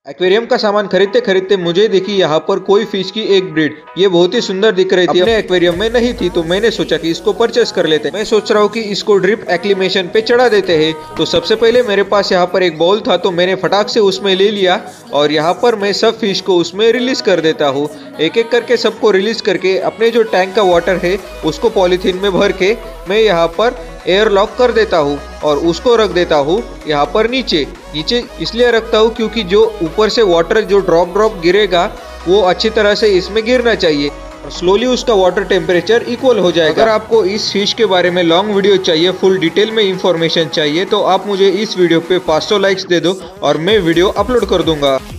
Aquarium का सामान खरीदते खरीदते मुझे देखी यहाँ पर कोई फिश की एक ब्रीड। ये बहुत ही सुंदर दिख रही थी, अपने एक्वेरियम में नहीं थी, तो मैंने सोचा कि इसको परचेस कर लेते हैं। मैं सोच रहा हूँ कि इसको ड्रिप एक्लिमेशन पे चढ़ा देते हैं। तो सबसे पहले मेरे पास यहाँ पर एक बाउल था, तो मैंने फटाक से उसमें ले लिया और यहाँ पर मैं सब फिश को उसमें रिलीज कर देता हूँ। एक एक करके सबको रिलीज करके अपने जो टैंक का वाटर है उसको पॉलीथीन में भर के मैं यहाँ पर एयर लॉक कर देता हूँ और उसको रख देता हूँ यहाँ पर नीचे। इसलिए रखता हूँ क्योंकि जो ऊपर से वाटर जो ड्रॉप गिरेगा वो अच्छी तरह से इसमें गिरना चाहिए और स्लोली उसका वाटर टेम्परेचर इक्वल हो जाएगा। अगर आपको इस फिश के बारे में लॉन्ग वीडियो चाहिए, फुल डिटेल में इंफॉर्मेशन चाहिए, तो आप मुझे इस वीडियो पे 500 लाइक्स दे दो और मैं वीडियो अपलोड कर दूंगा।